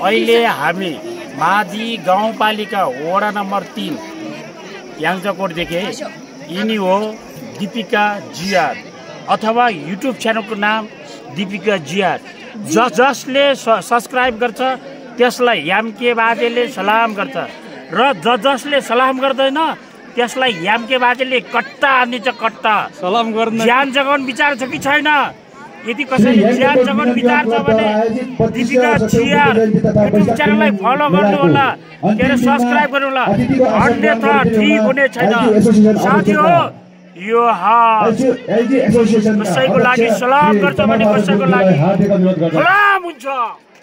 अहिले हामी मादी गाउँपालिका वडा नम्बर 3 याङ्जाकोटदेखि यिनी हो दीपिका जिआर अथवा युट्युब च्यानलको नाम दीपिका जिआर। जसले सब्स्क्राइब गर्छ त्यसलाई यामके बाजेले सलाम गर्छ र जसले सलाम गर्दैन त्यसलाई यामके बाजेले कट्टा हानिन्छ। कट्टा सलाम गर्न ज्यान जगाउन विचार छ कि छैन? यदि कसैले ज्यान जगाउन विचार छ भने दीपिका जिआर युट्युब च्यानललाई फलो गर्नु होला, के अरे सब्स्क्राइब गर्नु होला, अन्यथा ठीक हुने छैन। साथी हो यो हात कसैको लागि सलाम गर्छ भने कसैको लागि सलाम हुन्छ।